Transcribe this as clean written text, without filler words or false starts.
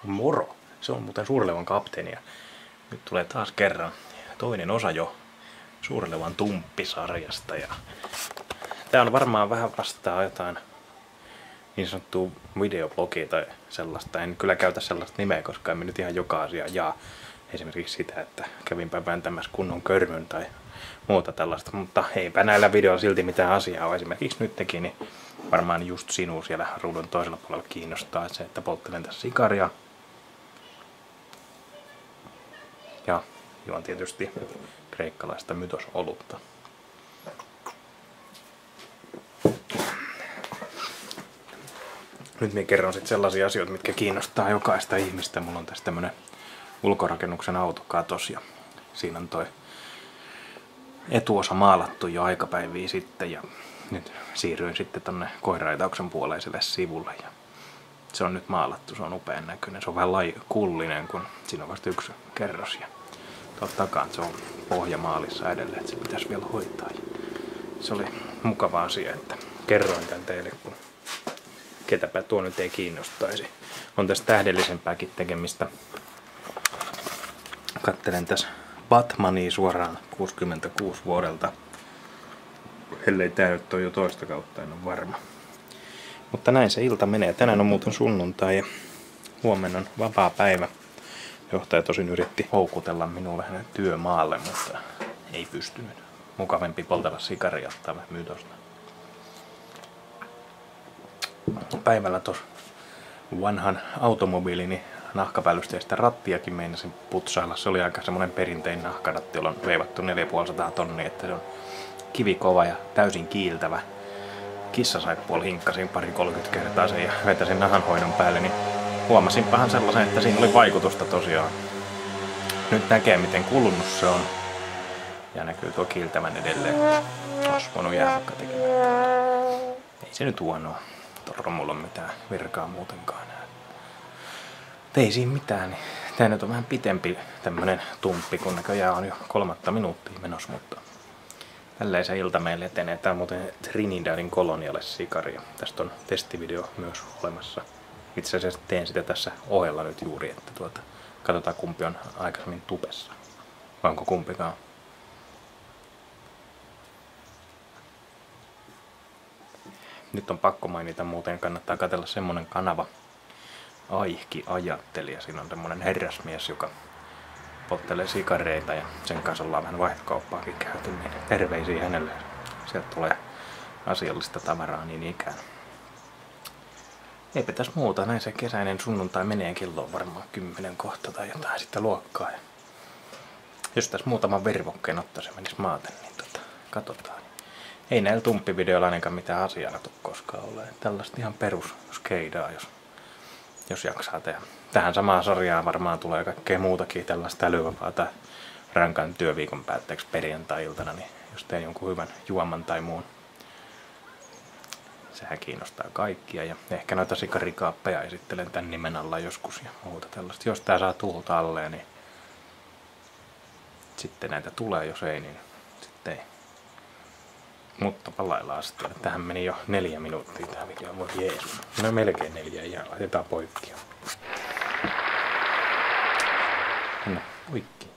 Moro! Se on muuten Suurlevan kapteeni ja nyt tulee taas kerran toinen osa jo Suurlevan Tumppi-sarjasta. Ja tää on varmaan vähän vastaa jotain niin sanottua videoblogia tai sellaista. En kyllä käytä sellaista nimeä, koska emme nyt ihan joka asia jaa. Esimerkiksi sitä, että kävinpä vääntämässä kunnon körmyn tai muuta tällaista. Mutta eipä näillä videoilla silti mitään asiaa ole. Esimerkiksi nyt teki, niin varmaan just sinua siellä ruudun toisella puolella kiinnostaa se, että polttelen tässä sikaria. Ja juon tietysti kreikkalaista mytosolutta. Nyt minä kerron sitten sellaisia asioita, mitkä kiinnostaa jokaista ihmistä. Mulla on tässä tämmönen ulkorakennuksen autokatos ja siinä on toi etuosa maalattu jo aikapäiviä sitten ja nyt siirryin sitten tonne koiraitauksen puoleiselle sivulle ja se on nyt maalattu, se on upean näköinen. Se on vähän kullinen, kun siinä on vasta yksi kerros ja tuolta takaa se on pohjamaalissa edelleen, että se pitäisi vielä hoitaa. Ja se oli mukava asia, että kerroin tän teille, kun ketäpä tuo nyt ei kiinnostaisi. On tässä tähdellisempääkin tekemistä. Kattelen tässä Batmania suoraan 66 vuodelta. Ellei tää nyt ole jo toista kautta, en ole varma. Mutta näin se ilta menee. Tänään on muuten sunnuntai ja huomenna on vapaa päivä. Johtaja tosin yritti houkutella minua vähän työmaalle, mutta ei pystynyt. Mukavempi poltella sikaria ottaa vähän myytosta. Päivällä tuossa vanhan automobiilini nahkapäällysteistä rattiakin meinasin putsailla. Se oli aika semmonen perinteinen nahkaratti, jolla on veivattu 450 tonnia, että se on kivikova ja täysin kiiltävä. Kissasaippua hinkkasin 20-30 kertaa sen ja vetäsin nahanhoidon päälle, niin huomasinpahan sellaisen, että siinä oli vaikutusta tosiaan. Nyt näkee miten kulunut se on. Ja näkyy tuo kiiltävän edelleen. Olisi voinut jäävakka tekemään. Ei se nyt huonoa. Tuolla mulla on mitään virkaa muutenkaan. Ei siinä mitään. Niin tää nyt on vähän pitempi tämmönen tumppi, kun näköjään on jo 3 minuuttia menossa, mutta tälleen se ilta meille etenee. Tää on muuten Trinidadin kolonialle sikaria. Tästä on testivideo myös olemassa. Itse asiassa teen sitä tässä ohella nyt juuri, että katsotaan kumpi on aikaisemmin tupessa. Vai onko kumpikaan? Nyt on pakko mainita, muuten kannattaa katsella semmonen kanava Aihki Ajattelija. Siinä on semmonen herrasmies, joka polttelee sikareita ja sen kanssa ollaan vähän vaihtokauppaakin käyty, niin terveisiä hänelle. Sieltä tulee asiallista tavaraa niin ikään. Eipä tässä muuta, näin se kesäinen sunnuntai menee, kello on varmaan 10 kohta tai jotain sitä luokkaa. Ja jos tässä muutaman vervokkeen ottaisi menisi maaten, niin katsotaan. Ei näillä tumppivideoilla ainakaan mitään asiaa tule koskaan ole. Tällaista ihan perus skeidaa, jos jaksaa tehdä. Tähän samaan sarjaan varmaan tulee kaikkea muutakin tällaista älyvapaata rankan työviikon päätteeksi perjantai-iltana, niin jos teen jonkun hyvän juoman tai muun. Sehän kiinnostaa kaikkia ja ehkä noita sikarikaappeja esittelen tän nimen alla joskus ja muuta tällaista. Jos tää saa tulta alleen, niin sitten näitä tulee, jos ei, niin sitten ei. Mutta palaillaan sitten. Tähän meni jo 4 minuuttia tää video. Voi Jeesus. No melkein 4 ja laitetaan poikki. No poikki.